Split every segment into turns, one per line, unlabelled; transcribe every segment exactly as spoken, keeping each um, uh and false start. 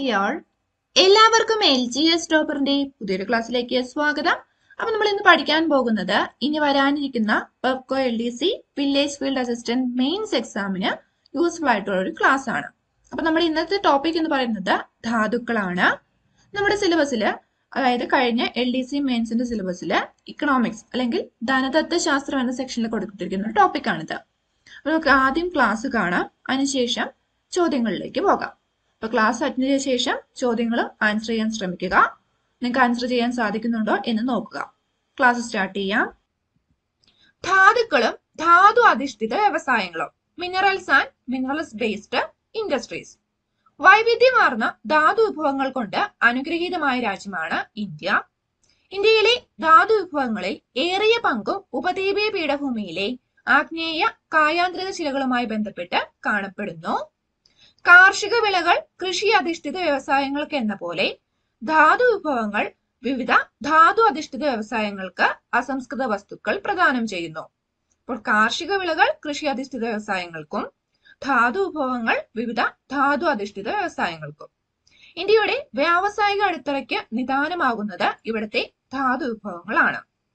Here, എല്ലാവർക്കും L G S ടോപ്പറിന്റെ പുതിയൊരു ക്ലാസ്സിലേക്ക് സ്വാഗതം. അപ്പൊ നമ്മൾ ഇന്ന് പഠിക്കാൻ പോകുന്നത് ഇനി വരാനിരിക്കുന്ന Bevco L D C village field assistant mains എക്സാമിന് യൂസ്ഫുൾ ആയിട്ടുള്ള ഒരു ക്ലാസ് ആണ്. അപ്പൊ നമ്മുടെ ഇന്നത്തെ ടോപ്പിക് എന്ന് പറയുന്നത് ധാതുക്കളാണ്. നമ്മുടെ സിലബസിൽ, അതായത് കഴിഞ്ഞ എൽ ഡി സി മെയിൻസിന്റെ സിലബസിൽ ഇക്കണോമിക്സ് അല്ലെങ്കിൽ ധനതത്വശാസ്ത്രം എന്ന സെക്ഷനിൽ കൊടുത്തിരിക്കുന്ന ഒരു ടോപ്പിക്കാണിത്. നമുക്ക് ആദ്യം ക്ലാസ് കാണാം, അതിനുശേഷം ചോദ്യങ്ങളിലേക്ക് പോകാം. അപ്പൊ ക്ലാസ് അറ്റൻഡ് ചെയ്ത ശേഷം ചോദ്യങ്ങൾ ആൻസർ ചെയ്യാൻ ശ്രമിക്കുക. നിങ്ങൾക്ക് ആൻസർ ചെയ്യാൻ സാധിക്കുന്നുണ്ടോ എന്ന് നോക്കുക. ക്ലാസ് സ്റ്റാർട്ട് ചെയ്യാം. ധാതുക്കളും ധാതു അധിഷ്ഠിത വ്യവസായങ്ങളും, minerals and minerals based industries. വൈവിധ്യമാർന്ന ധാതു വിഭവങ്ങൾ കൊണ്ട് അനുഗ്രഹീതമായ രാജ്യമാണ് ഇന്ത്യ. ഇന്ത്യയിലെ ധാതു വിഭവങ്ങളിൽ ഏറിയ പങ്കും ഉപദ്വീപീയ പീഠഭൂമിയിലെ ആഗ്നേയ കായാന്തരിക ശിലകളുമായി ബന്ധപ്പെട്ട് കാണപ്പെടുന്നു. കാർഷിക വിളകൾ കൃഷി അധിഷ്ഠിത വ്യവസായങ്ങൾക്ക് എന്ന പോലെ ധാതു വിഭവങ്ങൾ വിവിധ ധാതു അധിഷ്ഠിത വ്യവസായങ്ങൾക്ക് അസംസ്കൃത വസ്തുക്കൾ പ്രദാനം ചെയ്യുന്നു. അപ്പോൾ കാർഷിക വിളകൾ കൃഷി അധിഷ്ഠിത വ്യവസായങ്ങൾക്കും ധാതു വിഭവങ്ങൾ വിവിധ ധാതു അധിഷ്ഠിത വ്യവസായങ്ങൾക്കും. ഇന്ത്യയുടെ വ്യാവസായിക അടിത്തറയ്ക്ക് നിദാനമാകുന്നത് ഇവിടുത്തെ ധാതു വിഭവങ്ങളാണ്.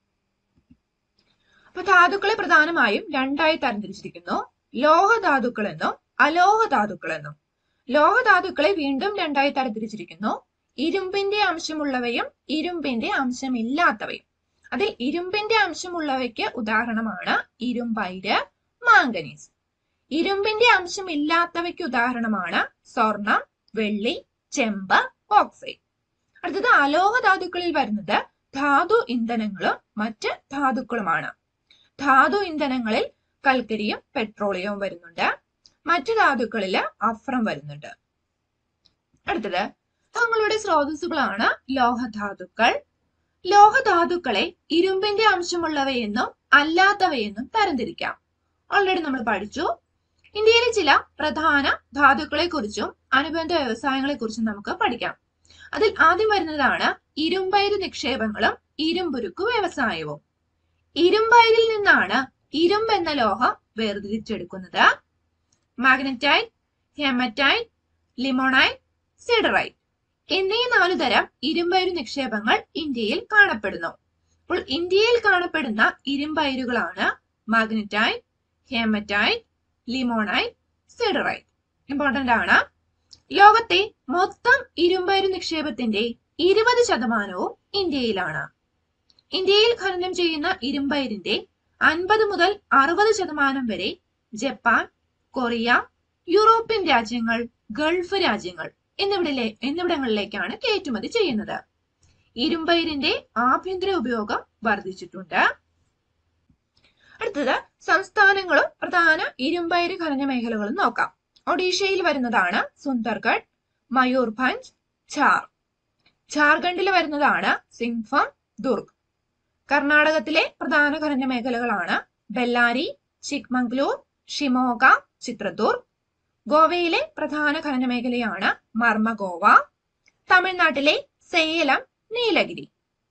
അപ്പൊ ധാതുക്കളെ പ്രധാനമായും രണ്ടായി തരംതിരിച്ചിരിക്കുന്നു: ലോഹധാതുക്കൾ എന്നും അലോഹധാതുക്കൾ എന്നും. ലോഹധാതുക്കളെ വീണ്ടും രണ്ടായി തരംതിരിച്ചിരിക്കുന്നു: ഇരുമ്പിന്റെ അംശമുള്ളവയും ഇരുമ്പിന്റെ അംശമില്ലാത്തവയും. അതിൽ ഇരുമ്പിന്റെ അംശമുള്ളവയ്ക്ക് ഉദാഹരണമാണ് ഇരുമ്പയിര്, മാംഗനീസ്. ഇരുമ്പിന്റെ അംശമില്ലാത്തവയ്ക്ക് ഉദാഹരണമാണ് സ്വർണം, വെള്ളി, ചെമ്പ്, ഓക്സൈഡ്. അടുത്തത് അലോഹധാതുക്കളിൽ വരുന്നത് ധാതു ഇന്ധനങ്ങളും മറ്റ് ധാതുക്കളുമാണ്. ധാതു ഇന്ധനങ്ങളിൽ കൽക്കരിയും പെട്രോളിയവും വരുന്നുണ്ട്. മറ്റു ധാതുക്കളില് അഫ്രം വരുന്നുണ്ട്. അടുത്തത് തങ്ങളുടെ സ്രോതസ്സുകളാണ് ലോഹധാതുക്കൾ. ലോഹധാതുക്കളെ ഇരുമ്പിന്റെ അംശമുള്ളവയെന്നും അല്ലാത്തവയെന്നും തരംതിരിക്കാം. ഓൾറെഡി നമ്മൾ പഠിച്ചു. ഇന്ത്യയിലെ ചില പ്രധാന ധാതുക്കളെ കുറിച്ചും അനുബന്ധ വ്യവസായങ്ങളെ കുറിച്ചും നമുക്ക് പഠിക്കാം. അതിൽ ആദ്യം വരുന്നതാണ് ഇരുമ്പയിര് നിക്ഷേപങ്ങളും ഇരുമ്പുരുക്കു വ്യവസായവും. ഇരുമ്പയിരിൽ നിന്നാണ് ഇരുമ്പ് എന്ന ലോഹം വേർതിരിച്ചെടുക്കുന്നത്. മാഗ്നറ്റൈറ്റ്, ഹെമറ്റൈറ്റ്, ലിമോണൈറ്റ്, സിഡറൈറ്റ് എന്നീ നാലു തരം ഇരുമ്പയിര് നിക്ഷേപങ്ങൾ ഇന്ത്യയിൽ കാണപ്പെടുന്നു. അപ്പോൾ ഇന്ത്യയിൽ കാണപ്പെടുന്ന ഇരുമ്പയിരുകളാണ് magnetite, haematite, limonite, siderite. Important ആണ്. ലോകത്തെ മൊത്തം ഇരുമ്പയിര് നിക്ഷേപത്തിന്റെ ഇരുപത് ശതമാനവും ഇന്ത്യയിലാണ്. ഇന്ത്യയിൽ ഖനനം ചെയ്യുന്ന ഇരുമ്പയിരിന്റെ അൻപത് മുതൽ അറുപത് ശതമാനം വരെ ജപ്പാൻ, കൊറിയ, യൂറോപ്യൻ രാജ്യങ്ങൾ, ഗൾഫ് രാജ്യങ്ങൾ എന്നിവിട എന്നിവിടങ്ങളിലേക്കാണ് കയറ്റുമതി ചെയ്യുന്നത്. ഇരുമ്പയിരിന്റെ ആഭ്യന്തര ഉപയോഗം വർദ്ധിച്ചിട്ടുണ്ട്. അടുത്തത് സംസ്ഥാനങ്ങളും പ്രധാന ഇരുമ്പയിര് ഖനന മേഖലകളും നോക്കാം. ഒഡീഷയിൽ വരുന്നതാണ് സുന്ദർഗഡ്, മയൂർഭഞ്ച്, ഝാർ. ഝാർഖണ്ഡിൽ വരുന്നതാണ് സിംഗ്ഭം, ദുർഗ്. കർണാടകത്തിലെ പ്രധാന ഖനന മേഖലകളാണ് ബെല്ലാരി, ചിക്മംഗ്ലൂർ, ഷിമോഗ, ചിത്രദുർഗ്. ഗോവയിലെ പ്രധാന ഖനന മേഖലയാണ് മർമഗോവ. തമിഴ്നാട്ടിലെ സേലം, നീലഗിരി.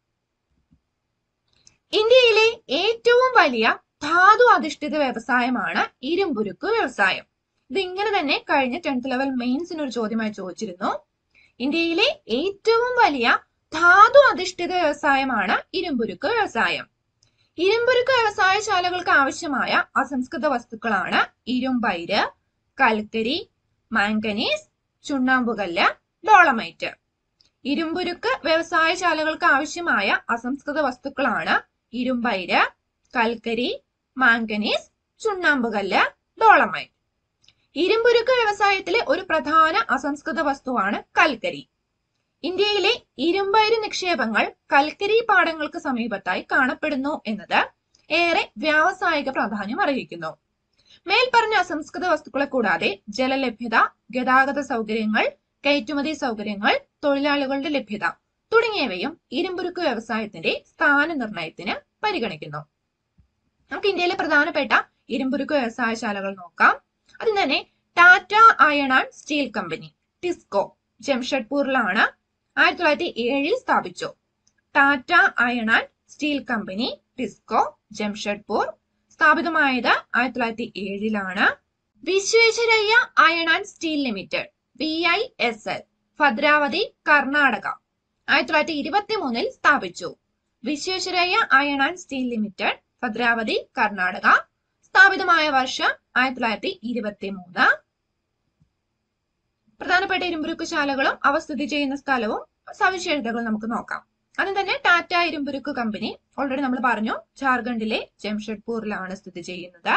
ഇന്ത്യയിലെ ഏറ്റവും വലിയ ധാതു അധിഷ്ഠിത വ്യവസായമാണ് ഇരുമ്പുരുക്ക് വ്യവസായം. ഇത് ഇങ്ങനെ തന്നെ കഴിഞ്ഞ ടെൻത്ത് ലെവൽ മെയിൻസിന് ഒരു ചോദ്യമായി ചോദിച്ചിരുന്നു. ഇന്ത്യയിലെ ഏറ്റവും വലിയ ധാതു അധിഷ്ഠിത വ്യവസായമാണ് ഇരുമ്പുരുക്ക് വ്യവസായം. ഇരുമ്പുരുക്ക് വ്യവസായശാലകൾക്ക് ആവശ്യമായ അസംസ്കൃത വസ്തുക്കളാണ് ഇരുമ്പയിര്, കൽക്കരി, മാംഗനീസ്, ചുണ്ണാമ്പുകല്ല്, ഡോളമൈറ്റ്. ഇരുമ്പുരുക്ക് വ്യവസായശാലകൾക്ക് ആവശ്യമായ അസംസ്കൃത വസ്തുക്കളാണ് ഇരുമ്പയിര്, കൽക്കരി, മാംഗനീസ്, ചുണ്ണാമ്പുകല്ല്, ഡോളമൈറ്റ്. ഇരുമ്പുരുക്ക് വ്യവസായത്തിലെ ഒരു പ്രധാന അസംസ്കൃത വസ്തുവാണ് കൽക്കരി. ഇന്ത്യയിലെ ഇരുമ്പയിര് നിക്ഷേപങ്ങൾ കൽക്കരി പാടങ്ങൾക്ക് സമീപത്തായി കാണപ്പെടുന്നു എന്നത് ഏറെ വ്യാവസായിക പ്രാധാന്യം അർഹിക്കുന്നു. മേൽപ്പറഞ്ഞ അസംസ്കൃത വസ്തുക്കളെ കൂടാതെ ജലലഭ്യത, ഗതാഗത സൗകര്യങ്ങൾ, കയറ്റുമതി സൗകര്യങ്ങൾ, തൊഴിലാളികളുടെ ലഭ്യത തുടങ്ങിയവയും ഇരുമ്പുരുക്ക് വ്യവസായത്തിന്റെ സ്ഥാന നിർണയത്തിന് പരിഗണിക്കുന്നു. നമുക്ക് ഇന്ത്യയിലെ പ്രധാനപ്പെട്ട ഇരുമ്പുരുക്ക് വ്യവസായശാലകൾ നോക്കാം. അതിൽ തന്നെ Tata iron and steel company, TISCO, ജംഷഡ്പൂരിലാണ്. ആയിരത്തി തൊള്ളായിരത്തി ഏഴിൽ സ്ഥാപിച്ചു. Tata iron and steel company, TISCO, Jamshedpur. സ്ഥാപിതമായത് ആയിരത്തി തൊള്ളായിരത്തി ഏഴിലാണ്. Visvesvaraya iron and steel limited, V I S L, Bhadravati Karnataka ആയിരത്തി തൊള്ളായിരത്തി ഇരുപത്തി മൂന്നിൽ സ്ഥാപിച്ചു. Visvesvaraya iron and steel limited Bhadravati Karnataka സ്ഥാപിതമായ വർഷം ആയിരത്തി തൊള്ളായിരത്തി ഇരുപത്തി മൂന്ന്. പ്രധാനപ്പെട്ട ഇരുമ്പുരുക്ക് ശാലകളും അവ സ്ഥിതി ചെയ്യുന്ന സ്ഥലവും സവിശേഷതകളും നമുക്ക് നോക്കാം. ആദ്യം തന്നെ ടാറ്റ ഇരുമ്പുരുക്ക് കമ്പനി ഓൾറെഡി നമ്മൾ പറഞ്ഞു, ജാർഖണ്ഡിലെ ജംഷഡ്പൂരിലാണ് സ്ഥിതി ചെയ്യുന്നത്.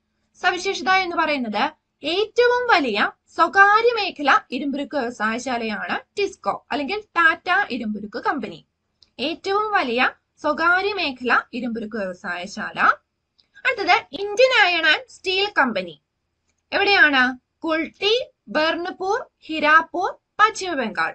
സവിശേഷത എന്ന് പറയുന്നത് ഏറ്റവും വലിയ സ്വകാര്യ മേഖല ഇരുമ്പുരുക്ക് വ്യവസായശാലയാണ് ടിസ്കോ അല്ലെങ്കിൽ ടാറ്റ ഇരുമ്പുരുക്ക് കമ്പനി. ഏറ്റവും വലിയ സ്വകാര്യ മേഖല ഇരുമ്പുരുക്ക് വ്യവസായശാല. അടുത്തത് Indian iron and steel company എവിടെയാണ്? കുൾട്ടി, ബർണപൂർ, ഹിരാപൂർ, പശ്ചിമ Bengal.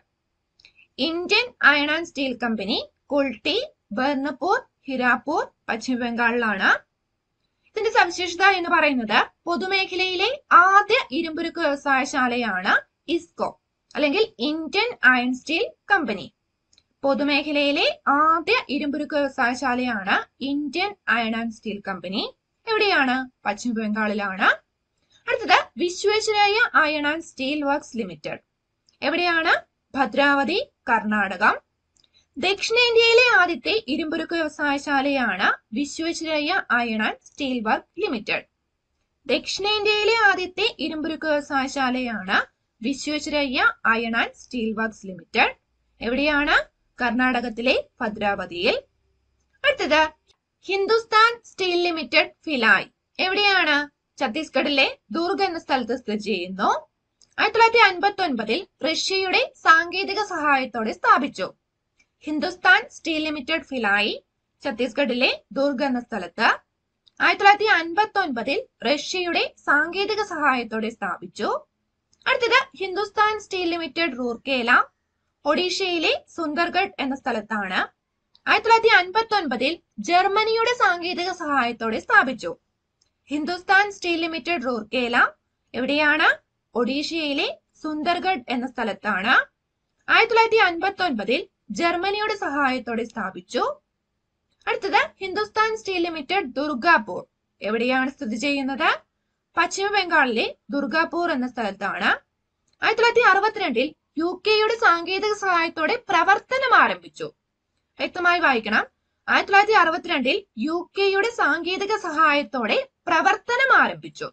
Indian iron and steel company Kulti, Burnpur, Hirapur, പശ്ചിമ ബംഗാളിലാണ്. ഇതിന്റെ സവിശേഷത എന്ന് പറയുന്നത് പൊതുമേഖലയിലെ ആദ്യ ഇരുമ്പുരുക്ക് വ്യവസായശാലയാണ് ഇസ്കോ അല്ലെങ്കിൽ ഇന്ത്യൻ അയൺ സ്റ്റീൽ കമ്പനി. പൊതുമേഖലയിലെ ആദ്യ ഇരുമ്പുരുക്ക് വ്യവസായശാലയാണ് Indian iron and steel company. എവിടെയാണ്? പശ്ചിമ ബംഗാളിലാണ്. അടുത്തത് Visvesvaraya iron and steel works limited എവിടെയാണ്? ഭദ്രാവതി കർണാടകം. ദക്ഷിണേന്ത്യയിലെ ആദ്യത്തെ ഇരുമ്പുരുക്ക് വ്യവസായശാലയാണ് Visvesvaraya iron and steel work limited. ദക്ഷിണേന്ത്യയിലെ ആദ്യത്തെ ഇരുമ്പുരുക്ക് വ്യവസായശാലയാണ് Visvesvaraya iron and steel works limited. എവിടെയാണ്? കർണാടകത്തിലെ ഭദ്രാവതിയിൽ. അടുത്തത് ഹിന്ദുസ്ഥാൻ സ്റ്റീൽ ലിമിറ്റഡ് ഫിലായ് എവിടെയാണ്? ഛത്തീസ്ഗഡിലെ ദുർഗ് എന്ന സ്ഥലത്ത് സ്ഥിതി ചെയ്യുന്നു. ആയിരത്തി തൊള്ളായിരത്തി അൻപത്തി ഒൻപതിൽ റഷ്യയുടെ സാങ്കേതിക സഹായത്തോടെ സ്ഥാപിച്ചു. ഹിന്ദുസ്ഥാൻ സ്റ്റീൽ ലിമിറ്റഡ് ഫിലായി ഛത്തീസ്ഗഡിലെ ദുർഗ് എന്ന സ്ഥലത്ത് ആയിരത്തി തൊള്ളായിരത്തി അൻപത്തി ഒൻപതിൽ റഷ്യയുടെ സാങ്കേതിക സഹായത്തോടെ സ്ഥാപിച്ചു. അടുത്തത് ഹിന്ദുസ്ഥാൻ സ്റ്റീൽ ലിമിറ്റഡ് റൂർക്കേല ഒഡീഷയിലെ സുന്ദർഗഡ് എന്ന സ്ഥലത്താണ്. ആയിരത്തി തൊള്ളായിരത്തി അൻപത്തി ഒൻപതിൽ ജർമ്മനിയുടെ സാങ്കേതിക സഹായത്തോടെ സ്ഥാപിച്ചു. ഹിന്ദുസ്ഥാൻ സ്റ്റീൽ ലിമിറ്റഡ് റൂർക്കേല എവിടെയാണ്? ഒഡീഷയിലെ സുന്ദർഗഡ് എന്ന സ്ഥലത്താണ്. ആയിരത്തി തൊള്ളായിരത്തി അൻപത്തി ഒൻപതിൽ ജർമ്മനിയുടെ സഹായത്തോടെ സ്ഥാപിച്ചു. അടുത്തത് ഹിന്ദുസ്ഥാൻ സ്റ്റീൽ ലിമിറ്റഡ് ദുർഗാപൂർ എവിടെയാണ് സ്ഥിതി ചെയ്യുന്നത്? പശ്ചിമ ബംഗാളിലെ ദുർഗാപൂർ എന്ന സ്ഥലത്താണ്. ആയിരത്തി തൊള്ളായിരത്തി അറുപത്തിരണ്ടിൽ യു കെയുടെ സാങ്കേതിക സഹായത്തോടെ പ്രവർത്തനം ആരംഭിച്ചു. വ്യക്തമായി വായിക്കണം. ആയിരത്തി തൊള്ളായിരത്തി അറുപത്തിരണ്ടിൽ യു കെയുടെ സാങ്കേതിക സഹായത്തോടെ പ്രവർത്തനം ആരംഭിച്ചു.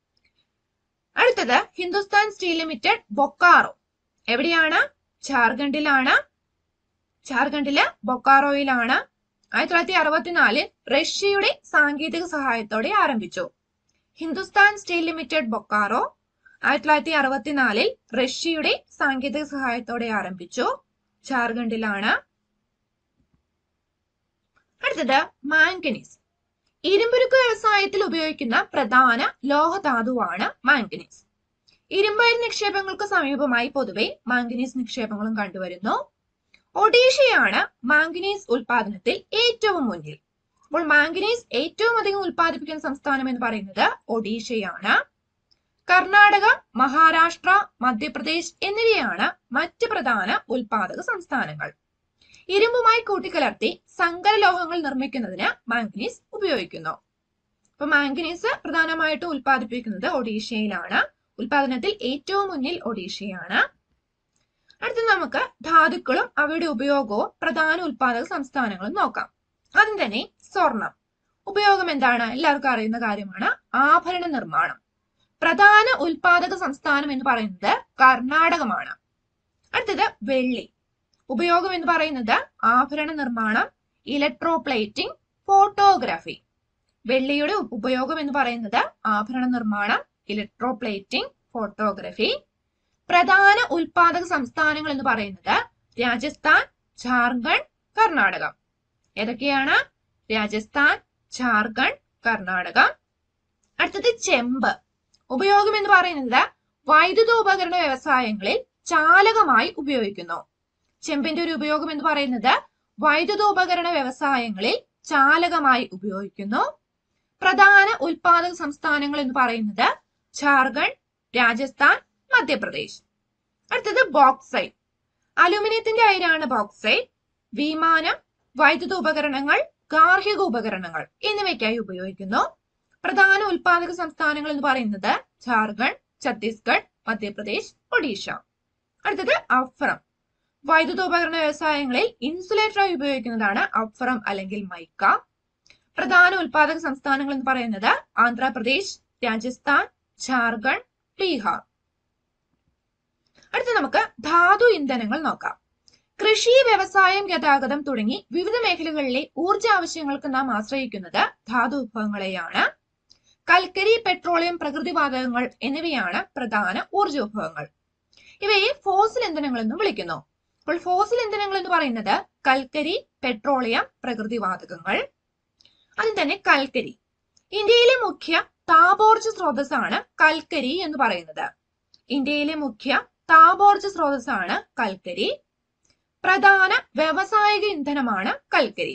അടുത്തത് ഹിന്ദുസ്ഥാൻ സ്റ്റീൽ ലിമിറ്റഡ് ബൊക്കാറോ എവിടെയാണ്? ജാർഖണ്ഡിലാണ്. ജാർഖണ്ഡില് ബൊക്കാറോയിലാണ്. ആയിരത്തി തൊള്ളായിരത്തി അറുപത്തിനാലിൽ റഷ്യയുടെ സാങ്കേതിക സഹായത്തോടെ ആരംഭിച്ചു. ഹിന്ദുസ്ഥാൻ സ്റ്റീൽ ലിമിറ്റഡ് ബൊക്കാറോ ആയിരത്തി തൊള്ളായിരത്തി അറുപത്തിനാലിൽ റഷ്യയുടെ സാങ്കേതിക സഹായത്തോടെ ആരംഭിച്ചു. ജാർഖണ്ഡിലാണ്. അടുത്തത് മാംഗനീസ്. ഇരുമ്പുരുക്ക് വ്യവസായത്തിൽ ഉപയോഗിക്കുന്ന പ്രധാന ലോഹധാതുവാണ് മാംഗനീസ്. ഇരുമ്പയിർ നിക്ഷേപങ്ങൾക്ക് സമീപമായി പൊതുവെ മാംഗനീസ് നിക്ഷേപങ്ങളും കണ്ടുവരുന്നു. ഒഡീഷയാണ് മാംഗനീസ് ഉൽപാദനത്തിൽ ഏറ്റവും മുന്നിൽ. അപ്പോൾ മാംഗനീസ് ഏറ്റവും അധികം ഉൽപ്പാദിപ്പിക്കുന്ന സംസ്ഥാനം എന്ന് പറയുന്നത് ഒഡീഷയാണ്. കർണാടക, മഹാരാഷ്ട്ര, മധ്യപ്രദേശ് എന്നിവയാണ് മറ്റ് പ്രധാന ഉൽപാദക സംസ്ഥാനങ്ങൾ. ഇരുമ്പുമായി കൂട്ടിക്കലർത്തി സങ്കരലോഹങ്ങൾ നിർമ്മിക്കുന്നതിന് മാംഗനീസ് ഉപയോഗിക്കുന്നു. അപ്പൊ മാംഗനീസ് പ്രധാനമായിട്ടും ഉൽപ്പാദിപ്പിക്കുന്നത് ഒഡീഷയിലാണ്. ഉൽപാദനത്തിൽ ഏറ്റവും മുന്നിൽ ഒഡീഷയാണ്. അടുത്ത നമുക്ക് ധാതുക്കളും അവയുടെ ഉപയോഗവും പ്രധാന ഉൽപാദക സംസ്ഥാനങ്ങളും നോക്കാം. ആദ്യം തന്നെ സ്വർണം. ഉപയോഗം എന്താണ്? എല്ലാവർക്കും അറിയുന്ന കാര്യമാണ്. ആഭരണ നിർമ്മാണം. പ്രധാന ഉൽപാദക സംസ്ഥാനം എന്ന് പറയുന്നത് കർണാടകമാണ്. അടുത്തത് വെള്ളി. ഉപയോഗം എന്ന് പറയുന്നത് ആഭരണ നിർമ്മാണം, ഇലക്ട്രോപ്ലേറ്റിംഗ്, ഫോട്ടോഗ്രാഫി. വെള്ളിയുടെ ഉപയോഗം എന്ന് പറയുന്നത് ആഭരണ നിർമ്മാണം, ഇലക്ട്രോപ്ലേറ്റിംഗ്, ഫോട്ടോഗ്രാഫി. പ്രധാന ഉൽപാദക സംസ്ഥാനങ്ങൾ എന്ന് പറയുന്നത് രാജസ്ഥാൻ, ജാർഖണ്ഡ്, കർണാടകം. ഏതൊക്കെയാണ്? രാജസ്ഥാൻ, ജാർഖണ്ഡ്, കർണാടകം. അടുത്തത് ചെമ്പ്. ഉപയോഗം എന്ന് പറയുന്നത് വൈദ്യുതോപകരണ വ്യവസായങ്ങളിൽ ചാലകമായി ഉപയോഗിക്കുന്നു. ചെമ്പിന്റെ ഒരു ഉപയോഗം എന്ന് പറയുന്നത് വൈദ്യുതോപകരണ വ്യവസായങ്ങളിൽ ചാലകമായി ഉപയോഗിക്കുന്നു. പ്രധാന ഉൽപാദക സംസ്ഥാനങ്ങൾ എന്ന് പറയുന്നത് ജാർഖണ്ഡ്, രാജസ്ഥാൻ, മധ്യപ്രദേശ്. അടുത്തത് ബോക്സൈറ്റ്. അലൂമിനിയത്തിന്റെ അയിരാണ് ബോക്സൈറ്റ്. വിമാനം, വൈദ്യുത ഉപകരണങ്ങൾ, ഗാർഹിക ഉപകരണങ്ങൾ എന്നിവയ്ക്കായി ഉപയോഗിക്കുന്നു. പ്രധാന ഉൽപാദക സംസ്ഥാനങ്ങൾ എന്ന് പറയുന്നത് ജാർഖണ്ഡ്, ഛത്തീസ്ഗഡ്, മധ്യപ്രദേശ്, ഒഡീഷ. അടുത്തത് അഫ്രം. വൈദ്യുതോപകരണ വ്യവസായങ്ങളിൽ ഇൻസുലേറ്ററായി ഉപയോഗിക്കുന്നതാണ് അഫ്രം അല്ലെങ്കിൽ മൈക്ക. പ്രധാന ഉൽപാദക സംസ്ഥാനങ്ങൾ എന്ന് പറയുന്നത് ആന്ധ്രാപ്രദേശ്, രാജസ്ഥാൻ, ജാർഖണ്ഡ്, ബീഹാർ. അടുത്ത നമുക്ക് ധാതു ഇന്ധനങ്ങൾ നോക്കാം. കൃഷി, വ്യവസായം, ഗതാഗതം തുടങ്ങി വിവിധ മേഖലകളിലെ ഊർജ ആവശ്യങ്ങൾക്ക് നാം ആശ്രയിക്കുന്നത് ധാതു വിഭവങ്ങളെയാണ്. കൽക്കരി, പെട്രോളിയം, പ്രകൃതിവാതകങ്ങൾ എന്നിവയാണ് പ്രധാന ഊർജ വിഭവങ്ങൾ. ഇവയെ ഫോസിൽ ഇന്ധനങ്ങൾ എന്നും വിളിക്കുന്നു. അപ്പോൾ ഫോസിൽ ഇന്ധനങ്ങൾ എന്ന് പറയുന്നത് കൽക്കരി, പെട്രോളിയം, പ്രകൃതിവാതകങ്ങൾ. അതിൽ തന്നെ കൽക്കരി ഇന്ത്യയിലെ മുഖ്യ താപോർജ സ്രോതസ്സാണ് കൽക്കരി എന്ന് പറയുന്നത്. ഇന്ത്യയിലെ മുഖ്യ താപോർജ സ്രോതസ്സാണ് കൽക്കരി. പ്രധാന വ്യാവസായിക ഇന്ധനമാണ് കൽക്കരി.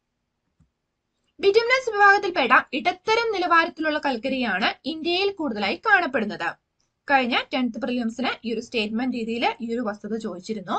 ബിറ്റുമിനസ് വിഭാഗത്തിൽപ്പെട്ട ഇടത്തരം നിലവാരത്തിലുള്ള കൽക്കരിയാണ് ഇന്ത്യയിൽ കൂടുതലായി കാണപ്പെടുന്നത്. കഴിഞ്ഞ ടെൻത്ത് പ്രിലിംസിന് ഈ ഒരു സ്റ്റേറ്റ്മെന്റ് രീതിയിൽ ഈ ഒരു വസ്തുത ചോദിച്ചിരുന്നു.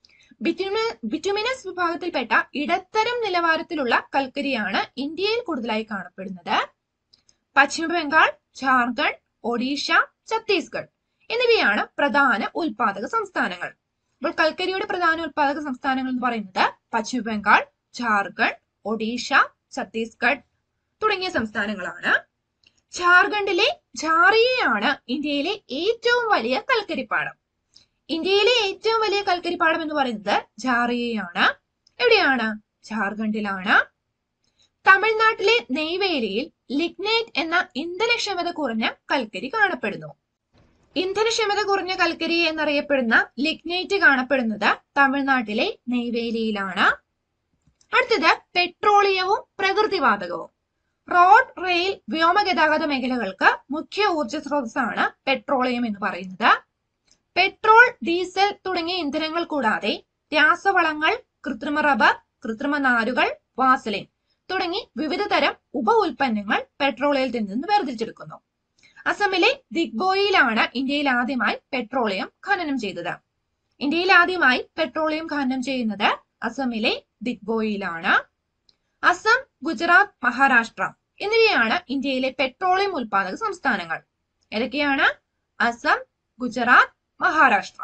ബിറ്റുമിനസ് വിഭാഗത്തിൽപ്പെട്ട ഇടത്തരം നിലവാരത്തിലുള്ള കൽക്കരിയാണ് ഇന്ത്യയിൽ കൂടുതലായി കാണപ്പെടുന്നത്. പശ്ചിമ ബംഗാൾ, ജാർഖണ്ഡ്, ഒഡീഷ, ഛത്തീസ്ഗഡ് എന്നിവയാണ് പ്രധാന ഉൽപാദക സംസ്ഥാനങ്ങൾ. അപ്പോൾ കൽക്കരിയുടെ പ്രധാന ഉൽപാദക സംസ്ഥാനങ്ങൾ എന്ന് പറയുന്നത് പശ്ചിമ ബംഗാൾ, ജാർഖണ്ഡ്, ഒഡീഷ, ഛത്തീസ്ഗഡ് തുടങ്ങിയ സംസ്ഥാനങ്ങളാണ്. ജാർഖണ്ഡിലെ ഝാറിയയാണ് ഇന്ത്യയിലെ ഏറ്റവും വലിയ കൽക്കരിപ്പാടം. ഇന്ത്യയിലെ ഏറ്റവും വലിയ കൽക്കരിപ്പാടം എന്ന് പറയുന്നത് ഝാറിയയാണ്. എവിടെയാണ്? ജാർഖണ്ഡിലാണ്. തമിഴ്നാട്ടിലെ നെയ്വേലിയിൽ ലിഗ്നൈറ്റ് എന്ന ഇന്ധനക്ഷമത കുറഞ്ഞ കൽക്കരി കാണപ്പെടുന്നു. ഇന്ധനക്ഷമത കുറഞ്ഞ കൽക്കരി എന്നറിയപ്പെടുന്ന ലിഗ്നൈറ്റ് കാണപ്പെടുന്നത് തമിഴ്നാട്ടിലെ നെയ്വേലിയിലാണ്. അടുത്തത് പെട്രോളിയവും പ്രകൃതിവാതകവും. റോഡ്, റെയിൽ, വ്യോമഗതാഗത മേഖലകൾക്ക് മുഖ്യ ഊർജ സ്രോതസ്സാണ് പെട്രോളിയം എന്ന് പറയുന്നത്. പെട്രോൾ, ഡീസൽ തുടങ്ങിയ ഇന്ധനങ്ങൾ കൂടാതെ രാസവളങ്ങൾ, കൃത്രിമ റബ്ബർ, കൃത്രിമ നാരുകൾ, വാസലിൻ തുടങ്ങി വിവിധ തരം ഉപ ഉൽപ്പന്നങ്ങൾ പെട്രോളിയത്തിൽ നിന്ന് വേർതിരിച്ചെടുക്കുന്നു. അസമിലെ ദിഗ്ബോയിലാണ് ഇന്ത്യയിൽ ആദ്യമായി പെട്രോളിയം ഖനനം ചെയ്തത്. ഇന്ത്യയിൽ ആദ്യമായി പെട്രോളിയം ഖനനം ചെയ്യുന്നത് അസമിലെ ദിഗ്ബോയിലാണ്. അസം, ഗുജറാത്ത്, മഹാരാഷ്ട്ര എന്നിവയാണ് ഇന്ത്യയിലെ പെട്രോളിയം ഉൽപാദക സംസ്ഥാനങ്ങൾ. ഏതൊക്കെയാണ്? അസം, ഗുജറാത്ത്, മഹാരാഷ്ട്ര.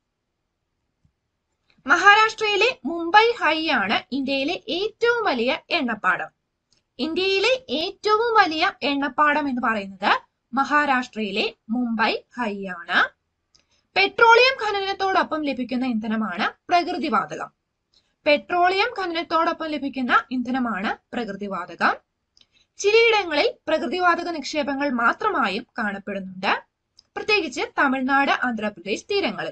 മഹാരാഷ്ട്രയിലെ മുംബൈ ഹൈ ആണ് ഇന്ത്യയിലെ ഏറ്റവും വലിയ എണ്ണപ്പാടം. ഇന്ത്യയിലെ ഏറ്റവും വലിയ എണ്ണപ്പാടം എന്ന് പറയുന്നത് മഹാരാഷ്ട്രയിലെ മുംബൈ ഹൈ ആണ്. പെട്രോളിയം ഖനനത്തോടൊപ്പം ലഭിക്കുന്ന ഇന്ധനമാണ് പ്രകൃതിവാതകം. പെട്രോളിയം ഖനനത്തോടൊപ്പം ലഭിക്കുന്ന ഇന്ധനമാണ് പ്രകൃതിവാതകം. ചിലയിടങ്ങളിൽ പ്രകൃതിവാതക നിക്ഷേപങ്ങൾ മാത്രമായും കാണപ്പെടുന്നുണ്ട്, പ്രത്യേകിച്ച് തമിഴ്നാട്, ആന്ധ്രാപ്രദേശ് തീരങ്ങളിൽ.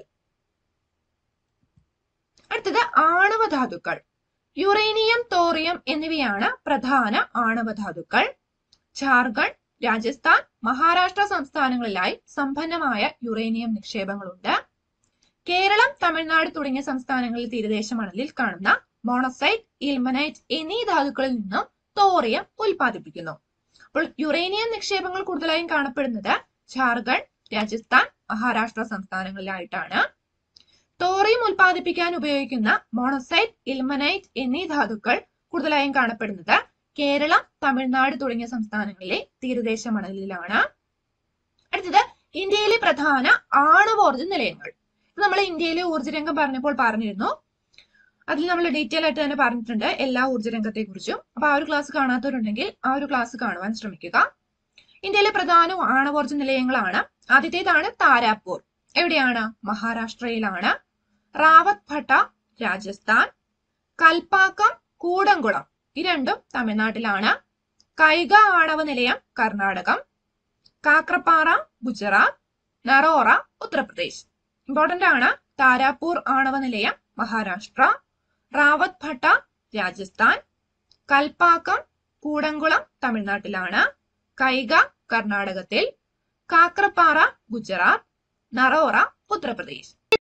അടുത്തത് ആണവധാതുക്കൾ. യുറേനിയം, തോറിയം എന്നിവയാണ് പ്രധാന ആണവധാതുക്കൾ. ജാർഖണ്ഡ്, രാജസ്ഥാൻ, മഹാരാഷ്ട്ര സംസ്ഥാനങ്ങളിലായി സമ്പന്നമായ യുറേനിയം നിക്ഷേപങ്ങളുണ്ട്. കേരളം, തമിഴ്നാട് തുടങ്ങിയ സംസ്ഥാനങ്ങളിൽ തീരദേശ മണലിൽ കാണുന്ന മോണസൈറ്റ്, ഇൽമനൈറ്റ് എന്നീ ധാതുക്കളിൽ നിന്നും തോറിയം ഉൽപ്പാദിപ്പിക്കുന്നു. അപ്പോൾ യുറേനിയം നിക്ഷേപങ്ങൾ കൂടുതലായും കാണപ്പെടുന്നത് ജാർഖണ്ഡ്, രാജസ്ഥാൻ, മഹാരാഷ്ട്ര സംസ്ഥാനങ്ങളിലായിട്ടാണ്. തോറിയം ഉൽപ്പാദിപ്പിക്കാൻ ഉപയോഗിക്കുന്ന മോണസൈറ്റ്, ഇൽമനൈറ്റ് എന്നീ ധാതുക്കൾ കൂടുതലായും കാണപ്പെടുന്നത് കേരളം, തമിഴ്നാട് തുടങ്ങിയ സംസ്ഥാനങ്ങളിലെ തീരദേശ മണലിലാണ്. അടുത്തത് ഇന്ത്യയിലെ പ്രധാന ആണവോർജ നിലയങ്ങൾ. നമ്മൾ ഇന്ത്യയിലെ ഊർജ്ജരംഗം പറഞ്ഞപ്പോൾ പറഞ്ഞിരുന്നു, അതിൽ നമ്മൾ ഡീറ്റെയിൽ ആയിട്ട് തന്നെ പറഞ്ഞിട്ടുണ്ട് എല്ലാ ഊർജ്ജരംഗത്തെ കുറിച്ചും. അപ്പൊ ആ ഒരു ക്ലാസ് കാണാത്തവരുണ്ടെങ്കിൽ ആ ഒരു ക്ലാസ് കാണുവാൻ ശ്രമിക്കുക. ഇന്ത്യയിലെ പ്രധാന ആണവോർജ നിലയങ്ങളാണ്. ആദ്യത്തേതാണ് താരാപൂർ. എവിടെയാണ്? മഹാരാഷ്ട്രയിലാണ്. റാവത്ത് ഭട്ട, രാജസ്ഥാൻ. കൽപ്പാക്കം, കൂടംകുളം ഈ രണ്ടും തമിഴ്നാട്ടിലാണ്. കൈഗ ആണവ നിലയം കർണാടകം. കാക്രപ്പാറ, ഗുജറാത്ത്. നറോറ, ഉത്തർപ്രദേശ്. ഇമ്പോർട്ടന്റ് ആണ്. താരാപൂർ ആണവ നിലയം മഹാരാഷ്ട്ര, റാവത്ത് ഭട്ട രാജസ്ഥാൻ, കൽപ്പാക്കം കൂടംകുളം തമിഴ്നാട്ടിലാണ്, കൈഗ കർണാടകത്തിൽ, കാക്രപ്പാറ ഗുജറാത്ത്, നറോറ ഉത്തർപ്രദേശ്.